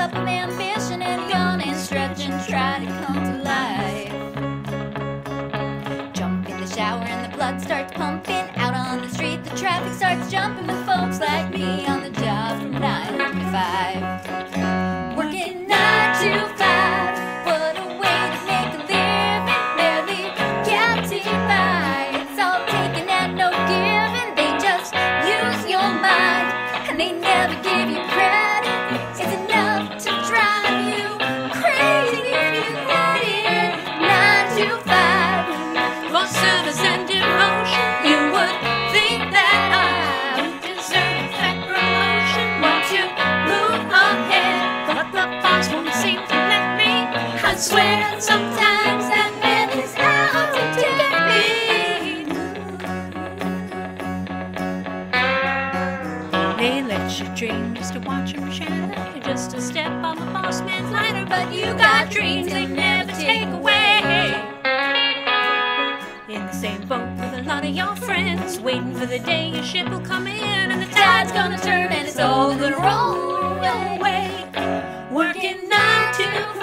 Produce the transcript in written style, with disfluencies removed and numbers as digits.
up of ambition and yawn and stretch and try to come to life. Jump in the shower and the blood starts pumping. Out on the street the traffic starts jumping with folks like me on the job from 9 to 5. Working 9 to 5, what a way to make a living, barely getting by. It's all taken and no giving, they just use your mind and they never give you credit. It's enough to drive you crazy if you let it. 9 to 5, for service and devotion, you would think that I would deserve that promotion. Want to move ahead, but the boss won't seem to let me. I swear sometimes that man is out to get me. They let you dream just to watch them shatter. You're just a step on the boss man's ladder, but you got dreams they never take away. In the same boat with a lot of your friends, waiting for the day your ship will come in and the tide's gonna turn and it's all gonna roll your way. Working 9 to